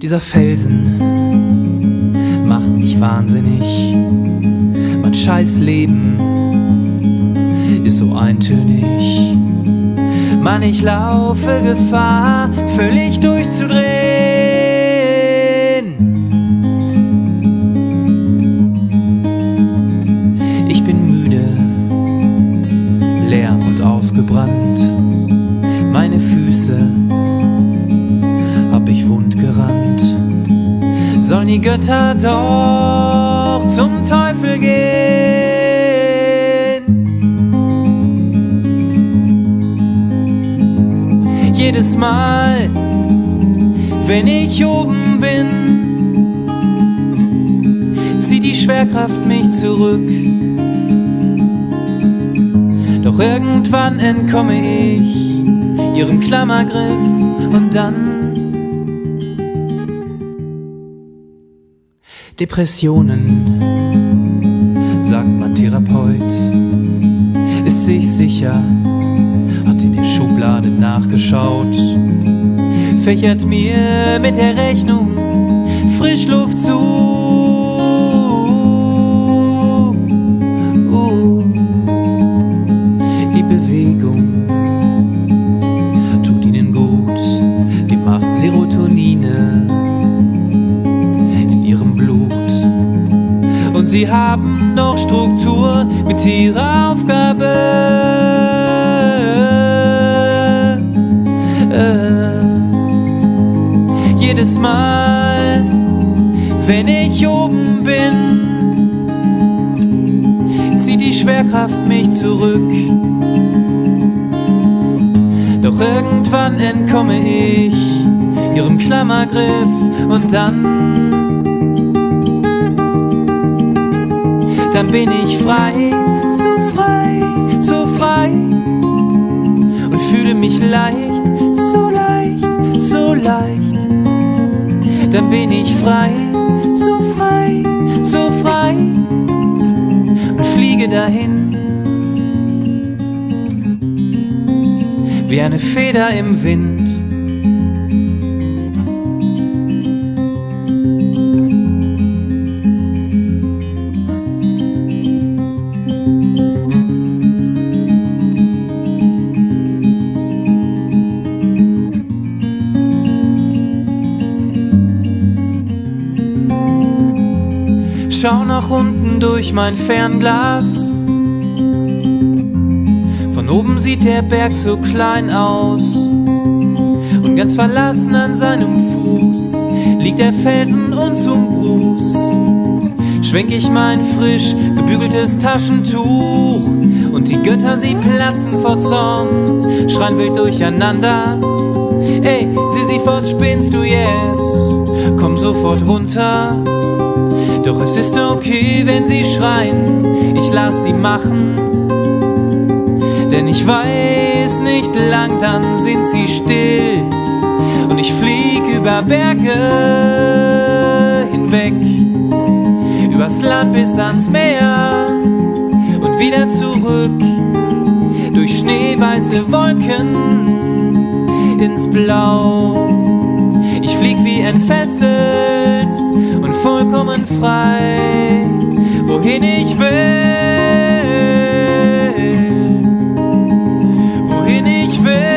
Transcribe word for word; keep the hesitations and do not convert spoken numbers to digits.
Dieser Felsen macht mich wahnsinnig. Mein scheiß Leben ist so eintönig. Mann, ich laufe Gefahr, völlig durchzudrehen. Ich bin müde, leer und ausgebrannt. Meine Füße hab ich wund gerannt. Sollen die Götter doch zum Teufel gehen? Jedes Mal, wenn ich oben bin, zieht die Schwerkraft mich zurück. Doch irgendwann entkomme ich ihrem Klammergriff und dann Depressionen, sagt mein Therapeut. Ist sich sicher, hat in der Schublade nachgeschaut, fächert mir mit der Rechnung Frischluft zu. Oh. Die Bewegung tut ihnen gut, die macht Serotonine in ihrem Blut. Und sie haben noch Struktur mit ihrer Aufgabe. Äh, jedes Mal, wenn ich oben bin, zieht die Schwerkraft mich zurück. Doch irgendwann entkomme ich ihrem Klammergriff und dann Dann bin ich frei, so frei, so frei und fühle mich leicht, so leicht, so leicht. Dann bin ich frei, so frei, so frei und fliege dahin wie eine Feder im Wind. Schau nach unten durch mein Fernglas. Von oben sieht der Berg so klein aus. Und ganz verlassen an seinem Fuß liegt der Felsen und zum Gruß schwenk ich mein frisch gebügeltes Taschentuch. Und die Götter, sie platzen vor Zorn, schreien wild durcheinander. Ey, Sisyphos, spinnst du jetzt? Komm sofort runter. Doch es ist okay, wenn sie schreien, ich lass sie machen. Denn ich weiß, nicht lang, dann sind sie still. Und ich flieg über Berge hinweg, übers Land bis ans Meer und wieder zurück, durch schneeweiße Wolken ins Blau. Ich flieg wie entfesselt und vollkommen frei, wohin ich will, wohin ich will.